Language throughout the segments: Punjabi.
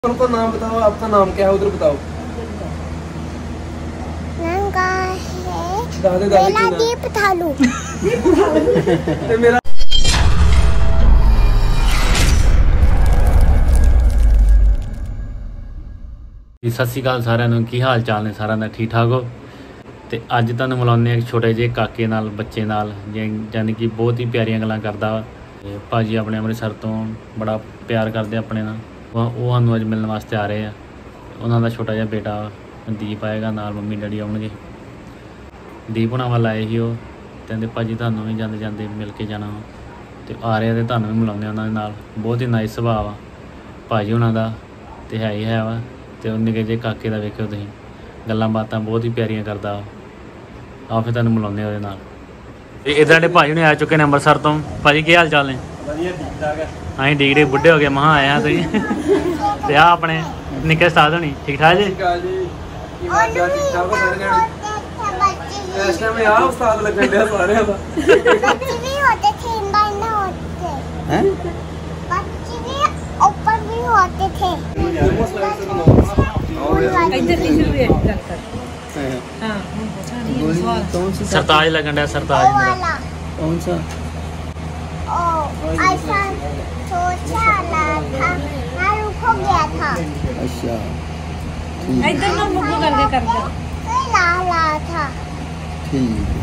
उनको नाम बताओ, आपका नाम क्या है उधर बताओ। नाम का है दादे दादी की दीप थालू। मेरा सत श्री अकाल सारिਆਂ ਨੂੰ। ਕੀ ਹਾਲ ਚਾਲ ਨੇ ਸਾਰਿਆਂ ਦਾ? ਠੀਕ ਠਾਕ ਹੋ? ਤੇ ਅੱਜ ਤੁਹਾਨੂੰ ਮਿਲਾਉਂਦੇ ਇੱਕ ਛੋਟੇ ਜਿਹੇ ਕਾਕੇ ਨਾਲ, ਬੱਚੇ ਨਾਲ, ਯਾਨੀ ਕਿ ਬਹੁਤ ਹੀ ਪਿਆਰੀਆਂ ਗੱਲਾਂ ਕਰਦਾ ਵਾ। ਤੇ ਭਾਜੀ ਆਪਣੇ ਅੰਮ੍ਰਿਤਸਰ ਤੋਂ ਬੜਾ ਪਿਆਰ ਕਰਦੇ ਆਪਣੇ ਨਾਲ। ਉਹ ਸਾਨੂੰ ਅੱਜ ਮਿਲਣ ਵਾਸਤੇ ਆ ਰਹੇ ਆ। ਉਹਨਾਂ ਦਾ ਛੋਟਾ ਜਿਹਾ ਬੇਟਾ ਦੀਪ ਆਏਗਾ ਨਾਲ, ਮੰਮੀ ਡੈਡੀ ਆਉਣਗੇ। ਦੀਪ ਹੁਣਾਂ ਵੱਲ ਆਏ ਸੀ ਉਹ, ਕਹਿੰਦੇ ਭਾਜੀ ਤੁਹਾਨੂੰ ਵੀ ਜਾਂਦੇ ਜਾਂਦੇ ਮਿਲ ਕੇ ਜਾਣਾ ਵਾ। ਤੇ ਆ ਰਹੇ ਤੇ ਤੁਹਾਨੂੰ ਵੀ ਮਿਲਾਉਂਦੇ ਉਹਨਾਂ ਦੇ ਨਾਲ। ਬਹੁਤ ਹੀ ਨਾਈਸ ਸੁਭਾਅ ਆ ਭਾਜੀ ਹੁਣਾਂ ਦਾ, ਤੇ ਹੈ ਹੀ ਹੈ ਵਾ। ਤੇ ਉਹ ਨਿੱਕੇ ਜਿਹੇ ਕਾਕੇ ਦਾ ਵੇਖਿਓ ਤੁਸੀਂ, ਗੱਲਾਂ ਬਾਤਾਂ ਬਹੁਤ ਹੀ ਪਿਆਰੀਆਂ ਕਰਦਾ। ਆ ਫਿਰ ਤੁਹਾਨੂੰ ਮਿਲਾਉਂਦੇ ਉਹਦੇ ਨਾਲ। ਤੇ ਇੱਧਰ ਸਾਡੇ ਭਾਜੀ ਨੇ ਆ ਚੁੱਕੇ ਨੇ ਅੰਮ੍ਰਿਤਸਰ ਤੋਂ। ਭਾਜੀ ਕੀ ਹਾਲ ਚਾਲ ਨੇ? ਵਧੀਆ ਠੀਕ ਠਾਕ ਹੈ। ਅਸੀਂ ਡਿਗਰੀ ਬੁੱਢੇ ਹੋ ਗਏ ਮਹਾਂ ਆਏ ਹਾਂ ਤੁਸੀਂ। ਤੇ ਆ ਆਪਣੇ ਨਿੱਕੇ ਉਸਤਾਦ ਹੋਣੀ ਠੀਕ ਠਾਕ ਜੀ? ਠੀਕ ਠਾਕ ਹੋ ਸਾਰੇ ਜਣੇ? ਇਸ ਟਾਈਮ ਆ ਉਸਤਾਦ ਲੱਗਣ ਡਿਆ ਸਾਰਿਆਂ ਦਾ। बच्चे भी होते थे, इंदा इंदा होते हैं? बच्चे भी ऊपर भी होते थे। सरताज लगन डा, वो सरताज मेरा। वाला कौन सा? ऐसा सोचा ला था, मैं रुक हो गया था। अच्छा इधर ना मुक्को करके कर दो। फिर ला ला था। ठीक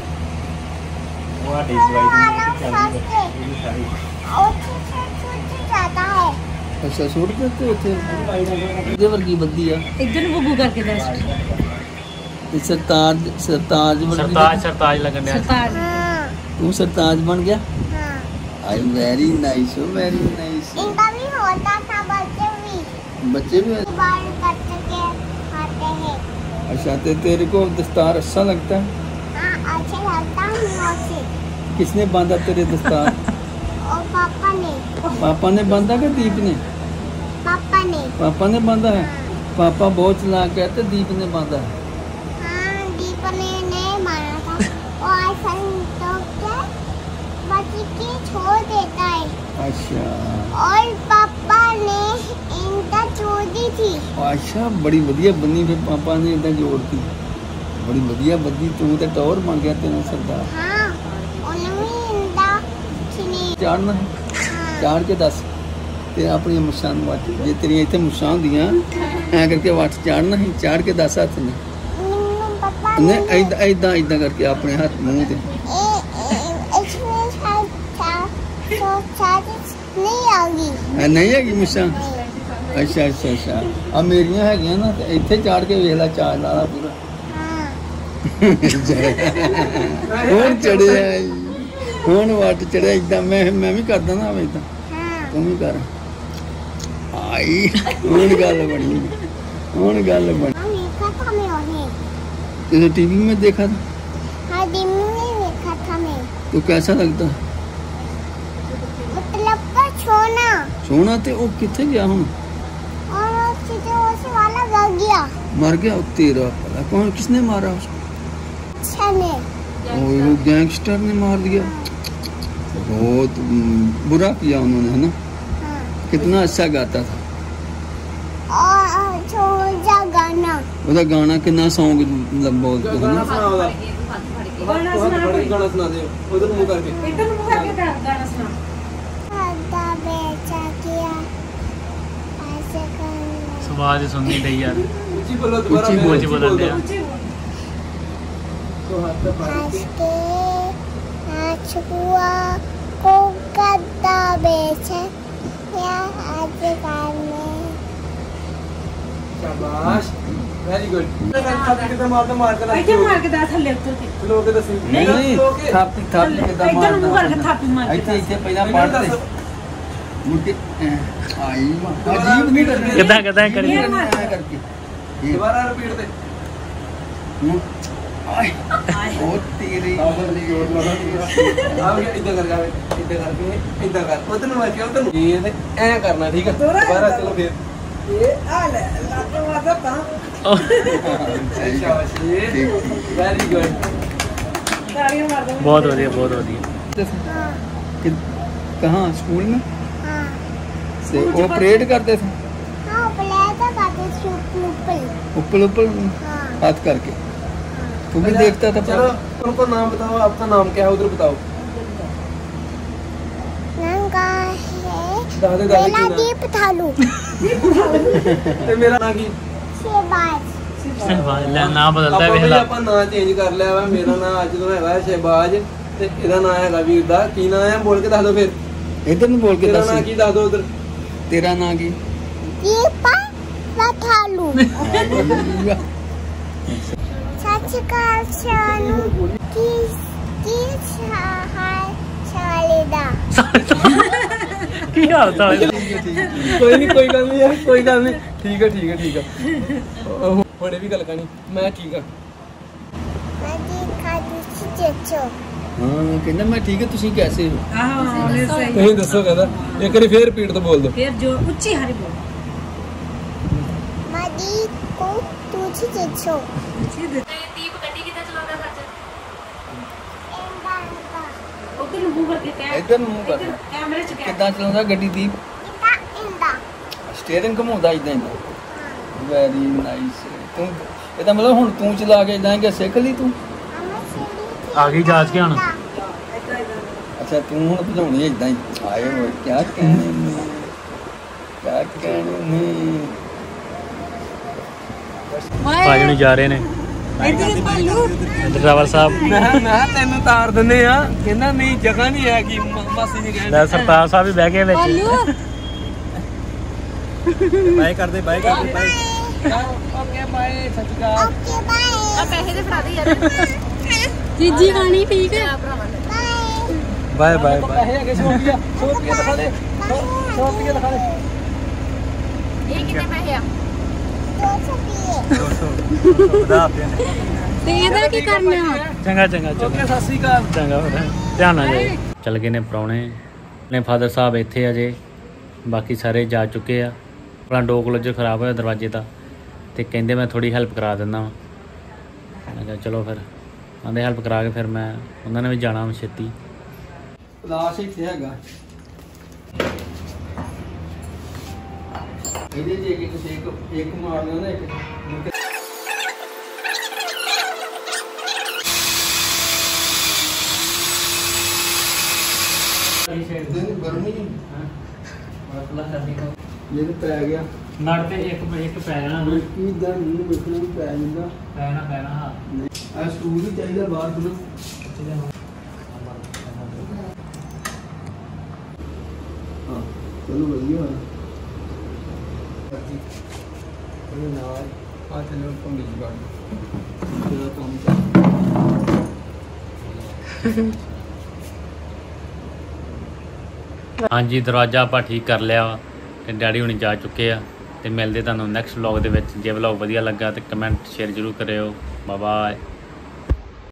वाला फंस के और छूट जाता है। अच्छा सूट करते थे ਇਹਦੇ ਵਰਗੀ ਬੱਦੀ ਆ। इधर मुक्को करके दस। ਤੇ ਸਰਤਾਜ ਸਰਤਾਜ ਵਰਗੀ। सरताज सरताज लगन डा। सरताज हाँ ਤੂੰ ਸਰਤਾਜ ਬਣ ਗਿਆ। हाँ। I very nice, very nice. इनका भी होता था, बच्चे भी बच्चे भी। बाल कट के खाते हैं। अच्छा ते तेरे को दस्तार अच्छा लगता है? हाँ अच्छा लगता है मुझे। किसने बांधा तेरे दस्तार? और पापा ने पापा ने बांधा कि दीप ने? पापा ने बांधा है। पापा बहुत चालाक है तो दीप ने बांधा है। हाँ दीप ने नहीं मारा था। और ऐसा तो क्या बच्चे के छोड़ देता है। अच्छा और पापा ने इनका छोड़ दी थी। अच्छा बड़ी वधिया बनी फिर पापा ने इधर जोड़ती। बड़ी वधिया बदी तू तो टॉर बन गया तेरा सरदार। हाँ उन्होंने इनका छीनी। चाड़ना हाँ चाड़ के दस ते अपनी मुछां वट जे तेरियां इत्थे मुछां होंदियां ऐ करके वट चाड़ना ही, चाड़ के दस हाथ ने पापा ने ऐदा ऐदा ऐदा करके अपने हाथ मुंह ते इसमें शायद नहीं आगी। नहीं हैगी मुछां। अच्छा अच्छा अच्छा आ मेरियां हैगियां ना ते इत्थे चाड़ के वेख ला, चाड़ ला पूरा। हाँ हुण चढ़िया हुण वट चढ़िया इदा। मैं भी करदा ना इदा, हाँ तू भी कर। आई हुण गल बनी, हुण गल बनी। हाँ देखा था मैं उन्हें। तेरे टीवी में देखा था? हाँ दिन में देखा था मैं। तो कैसा लगता? मतलब का छोना सोना ते ओ किथे गया हुण? और सीधे उस वाला लग गया। मर गया ओ तेरा भला। कौन किसने मारा उसको? अच्छा ने ओ वो गैंगस्टर ने मार दिया। बहुत बुरा किया उन्होंने, है ना? हाँ कितना अच्छा गाता था। और छोटा गाना ਉਹਦਾ ਗਾਣਾ ਕਿੰਨਾ ਸੌਂਗ बोलते है ना? गाना सुना दे उधर मुंह करके। इधर मुक्को करके गाना सुना। आधा बेचा किया ऐसे करना। आवाज सुननी दी यार, ऊंची बोलो ऊंची बोल बोलन डा। तो हाथ पे हंस के नाच हुआ को गद्दा बेचे या आज करने। शाबाश वेरी गुड। थापी के मार के इधर मार के दस थल्ले उतर के। लोग के दस नहीं थापी के इधर मुक्को करके थापी मार के। ਇੱਥੇ ਇੱਥੇ ਪਹਿਲਾਂ ਪੜ੍ਹਦੇ ਮੁੱਕੇ ਆਈ ਅਜੀਬ ਨਹੀਂ ਕਰਨੀ। किदा किदा करी ਐਂ ਕਰਕੇ ਦੁਬਾਰਾ ਰਿਪੀਟ ਤੇ ਆਏ ਉਹ ਤੇਰੀ ਆ ਇਦਾਂ ਕਰ ਜਾਵੇ, ਇਦਾਂ ਕਰਕੇ ਇਦਾਂ ਕਰ ਉਧਰ ਨੂੰ ਵੇਖਿਓ ਉਧਰ ਨੂੰ ਇਹ ਤੇ ਐਂ ਕਰਨਾ। ਠੀਕ ਹੈ ਦੁਬਾਰਾ ਚਲੋ ਫਿਰ ਇਹ ਆ ਲੈ ਲੱਤ ਮਾਰਦਾ ਤਾਂ। शाबाश वेरी गुड। तालियां मार दो। बहुत बढ़िया, बहुत बढ़िया। हाँ कहाँ स्कूल में हाँ से वो परेड करते थे? हाँ ब्लैक ऊपर ऊपर हाँ हाथ करके तू भी देखता था। चलो उनको नाम बताओ, आपका नाम क्या है उधर बताओ। नंगा है दादे दादी मेरा की दीप थालू ਤੇ ਮੇਰਾ ਨਾਂ ਕੀ? शेबाज ਲੈ ਨਾਂ ਬਦਲਦਾ ਆਪਾਂ ਵੇਖ ਵੀ ਲਾ। ਆਪਾਂ ਨਾਂ ਚੇਂਜ ਕਰ ਲਿਆ ਵਾ। ਮੇਰਾ ਨਾਂ ਅੱਜ ਤੋਂ ਹੈਗਾ ਸ਼ਹਿਬਾਜ਼ ਤੇ ਇਹਦਾ ਨਾਂ ਹੈਗਾ ਵੀਰ ਦਾ। ਕੀ ਨਾਂ ਹੈ ਬੋਲ ਕੇ ਦੱਸ ਦਿਓ ਫਿਰ। इधर ਨੂੰ ਬੋਲ ਕੇ ਤੇਰਾ ਦੱਸ ਨਾਂ ਕੀ ਦੱਸ ਦਿਓ ਉਧਰ। ਤੇਰਾ ਨਾਂ ਕੀ? दीपा थालू सच का शानू की हाल चालेदा ਕੀ ਹਾਲ ਚਾਲ ਹੈ? ਕੋਈ ਨਹੀਂ ਕੋਈ ਗੱਲ ਨਹੀਂ ਯਾਰ, ਕੋਈ ਗੱਲ ਨਹੀਂ। ਠੀਕ ਹੈ ਠੀਕ ਹੈ ਠੀਕ ਹੈ। ਹੁਣੇ ਵੀ ਗੱਲ ਕਰਨੀ। ਮੈਂ ਠੀਕ ਆ। मजी खादू चिचो ਹਾਂ ਕਹਿੰਦਾ ਮੈਂ ਠੀਕ ਹੈ ਤੁਸੀਂ ਕੈਸੇ ਹੋ? ਆਹ ਉਹਨੇ ਸਹੀ ਤੁਸੀਂ ਦੱਸੋ ਕਹਿੰਦਾ। ਇੱਕ ਵਾਰੀ ਫੇਰ ਰਿਪੀਟ ਤੋਂ ਬੋਲ ਦਿਓ। ਫਿਰ ਜੋ ਉੱਚੀ ਹਰੀ ਬੋਲ मदी को तुझी चिचो ਉੱਚੀ ਦੇ ਉਧਰ ਨੂੰ ਮੂੰਹ ਕਰਕੇ ਕਹਿ ਇੱਧਰ ਨੂੰ ਮੂੰਹ ਕਰ। ਇੱਧਰ ਕੈਮਰੇ ਚ ਕਹਿ ਕਿੱਦਾਂ ਚਲਾਉਂਦਾ ਗੱਡੀ ਦੀਪ? इंदा ਸਟੀਅਰਿੰਗ ਘੁਮਾਉਂਦਾ ਇਦਾਂ ਹੀ। Very nice. ਤੂੰ ਇਹਦਾ ਮਤਲਬ ਹੁਣ ਤੂੰ ਚਲਾ ਕੇ ਇਦਾਂ ਕਿ ਸਿੱਖ ਲਈ ਤੂੰ? ਆ ਗਈ ਜਾਂਚ ਕੇ ਹੁਣ। ਅੱਛਾ ਤੂੰ ਹੁਣ ਭਜਾਉਣੀ ਇਦਾਂ ਹੀ। ਆਏ ਹੋਏ ਕਿਆ ਕਹਿਣੇ ਨੇ, ਕਿਆ ਕਹਿਣੇ ਨੇ। ਭਾਜੀ ਨੂੰ ਜਾ ਰਹੇ ਨੇ ਇੱਧਰ ਭਾਲੂ ਡਰਾਈਵਰ ਸਾਹਿਬ। ਮੈਂ ਤੈਨੂੰ ਤਾਰ ਦਿੰਦੇ ਆ। ਕਹਿੰਦਾ ਨਹੀਂ ਜਗ੍ਹਾ ਨਹੀਂ ਹੈਗੀ। ਮਾਸੀ ਜੀ ਲੈ ਸਰਤਾਰ ਸਾਹਿਬ ਵੀ ਬਹਿ ਗਏ ਵਿੱਚ। ਬਾਏ ਕਰਦੇ ਬਾਏ ਕਰਦੇ ਬਾਏ। Okay bye. ਸਤਿ ਸ਼੍ਰੀ ਅਕਾਲ। ओके बाय ਪੈਸੇ ਦੇ ਫੜਾ ਦੇ ਯਾਰ जीजी गानी ठीक है बाय ਬਾਏ ਬਾਏ ਬਾਏ। ਪੈਸੇ ਹੈਗੇ 100 ਰੁਪਿਆ। 100 ਰੁਪਿਆ ਦਿਖਾ ਦੇ। 100 ਰੁਪਿਆ ਦਿਖਾ ਦੇ। ਇਹ ਕਿੰਨੇ ਪੈਸੇ ਆ 200 रुपये ਖੁਦਾ ਹਾਫਿਜ਼। ਤੇ ਇਹਦਾ ਕੀ ਕਰਨਾ ਚੰਗਾ ਚੰਗਾ ਓਕੇ ਚੰਗਾ ਸਤਿ ਸ਼੍ਰੀ ਅਕਾਲ। ਚੰਗਾ ਫਿਰ ਧਿਆਨ ਨਾਲ ਜਾਇਓ। ਚੱਲ ਗਏ ਨੇ ਪ੍ਰਾਹੁਣੇ ਨੇ। ਫਾਦਰ ਸਾਹਿਬ ਇੱਥੇ ਅਜੇ, ਬਾਕੀ ਸਾਰੇ ਜਾ ਚੁੱਕੇ ਆ। ਆਪਣਾ ਡੋਰ ਕਲੋਜ਼ਰ ਖਰਾਬ ਹੋਇਆ ਦਰਵਾਜ਼ੇ ਦਾ, ਤੇ ਕਹਿੰਦੇ ਮੈਂ ਥੋੜੀ ਹੈਲਪ ਕਰਾ ਦਿੰਦਾ ਵਾਂ। ਮੈਂ ਕਿਹਾ ਚਲੋ ਫਿਰ ਆਂਦੇ ਹੈਲਪ ਕਰਾ ਕੇ ਫਿਰ ਮੈਂ ਉਹਨਾਂ ਨੇ ਵੀ ਜਾਣਾ ਵਾ ਛੇਤੀ। ਪਲਾਸ ਇੱਥੇ ਹੈਗਾ। ਇਹਦੇ ਜੇ ਇੱਕ ਮਾਰ ਲਿਆ ਨਾ ਇੱਕ ਗਰਮੀ ਜੇ ਪੈ ਗਿਆ ਨੜ ਤੇ ਇੱਕ ਪੈ ਜਾਣਾ ਕੀ ਦਾ ਨਹੀਂ ਵੇਖਣਾ ਪੈ ਜਾਂਦਾ। ਪੈਣਾ ਹਾਂ। ਆ ਸਟੂਲ ਵੀ ਚਾਹੀਦਾ ਬਾਹਰ ਤੋਂ। ਹਾਂ ਚਲੋ ਵਧੀਆ ਹੋਇਆ। ਉਹਦੇ ਨਾਲ ਆ ਚੱਲੋ ਪੰਗੀ ਜਗਾੜ। ਜਿਹੜਾ ਕੰਮ ਚੱਲ ਹਾਂਜੀ ਦਰਵਾਜ਼ਾ ਆਪਾਂ ਠੀਕ ਕਰ ਲਿਆ ਵਾ ਤੇ ਡੈਡੀ ਹੁਣੀ ਜਾ ਚੁੱਕੇ ਆ। ਤੇ ਮਿਲਦੇ ਤੁਹਾਨੂੰ ਨੈਕਸਟ ਵਲੌਗ ਦੇ ਵਿੱਚ। ਜੇ ਵਲੌਗ ਵਧੀਆ ਲੱਗਾ ਤੇ ਕਮੈਂਟ ਸ਼ੇਅਰ ਜ਼ਰੂਰ ਕਰਿਓ। Bye bye.